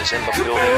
is in the building.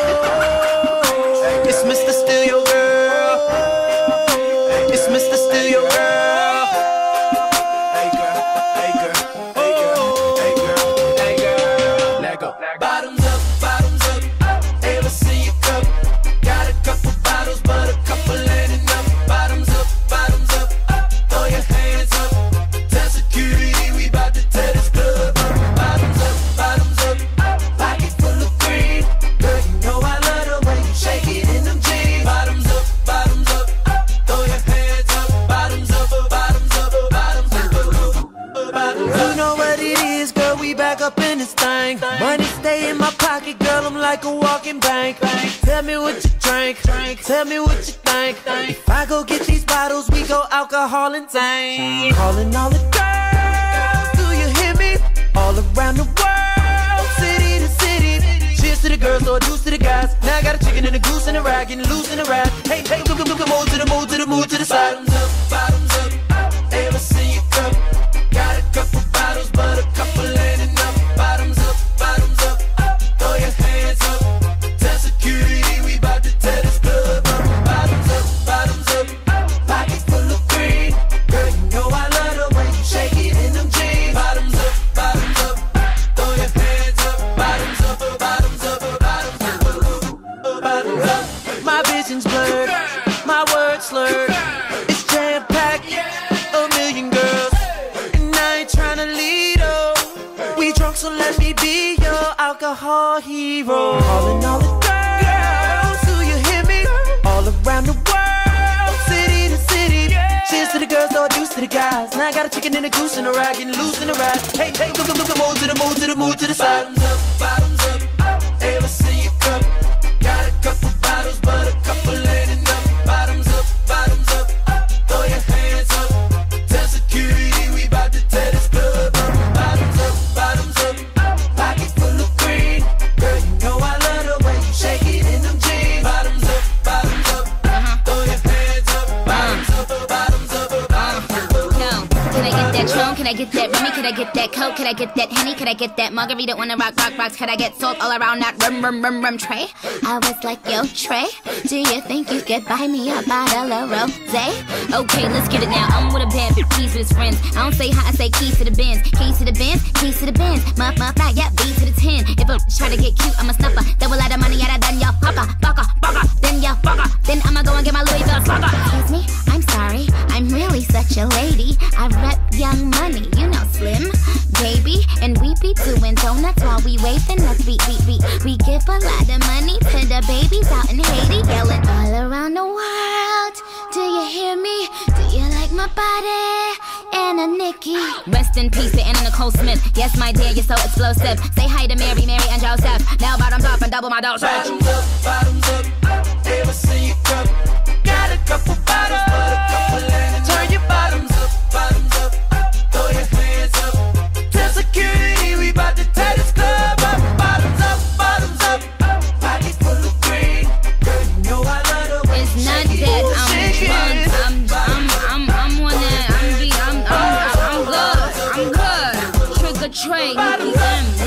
It's Mr. Steal Your Girl. It's Mr. Steal Your Girl. Hey girl, hey girl, hey girl, hey girl, hey girl. Let go. Bottoms up, hey, let's see you go. Got a couple bottles, but a couple ain't enough. Bottoms up, throw your hands up. Tell security we bout to tear this club up. Bottoms up, pocket full of green. Girl, you know I love the way you shake it in them jeans. Bottoms up, throw your hands up. Bottoms up, bottoms up. You know what it is, girl, we back up in this thing. Money stay in my pocket, girl, I'm like a walking bank. Tell me what you drink, tell me what you think. If I go get these bottles, we go alcohol and tank. Calling all the girls, do you hear me? All around the world, city to city. Cheers to the girls, or deuce to the guys. Now I got a chicken and a goose and a rag, getting loose in the ride. Hey, move to the side. Bottoms up, hey, let's see you go. Got a couple bottles, but a couple ain't enough. Bottoms up, throw your hands up. Tell security we bout to tear this club up. Bottoms up, pocket full of green. Girl, you know I love the way you shake it in them jeans. Bottoms up, throw your hands up. Bottoms up. My vision's blurred, my words slurred. It's jam-packed, a million girls. Tryna lead, oh. We drunk, so let me be your alcohol hero. Calling all the girls, do you hear me? All around the world, city to city. Cheers to the girls, or deuce to the guys. Now I got a chicken and a goose and a rag, getting loose in the ride. Hey, look, move to the side. Bottoms up, hey, let's see you go. Got a couple bottles, but a couple ain't enough. Bottoms up, throw your hands up. Tell security we bout to tear this club up. Bottoms up, pocket full of green. Girl, you know I love the way you shake it in them jeans. Bottoms up, throw your hands up. Bottoms up. No, can I get that Tron? Can I get that Remy? Can I get that Coke? Can I get that Henny? Can I get that margarita? Wanna rock rocks? Can I get salt all around that rum tray? I was like, yo, Trey, do you think you could buy me a bottle of rosé? Okay, let's get it now. I'm with a band, keys with his friends. I don't say hi, I say keys to the Benz. Keys to the Benz, keys to the Benz. My fly, yeah, B to the 10. If a try to get cute, I'm a snuffer. Double a lot of money, yeah, then ya fucker. Then ya fucker. Then I'ma go and get my Louis Vuitton fucker. Excuse me, I'm sorry, I'm really such a lady. I rep Young Money, you know Slim, baby. And we be doing donuts while we waving us beat. We give a lot of money to the babies out in Haiti, yelling all around the world. Do you hear me? Do you like my body? Anna Nikki. Rest in peace to Anna Nicole Smith. Yes, my dear, you're so explosive. Say hi to Mary, and Joseph. Now bottoms up and double my dose. Bottoms up, hey, let's see you go. Got a couple bottles, but a couple ain't enough. Turn your bottoms up, throw your hands up. Tell security we bout to tear this club up. Bottoms up, pocket full of green. Girl, you know I love the way it's you not shake that it. I'm good. Trick or treat,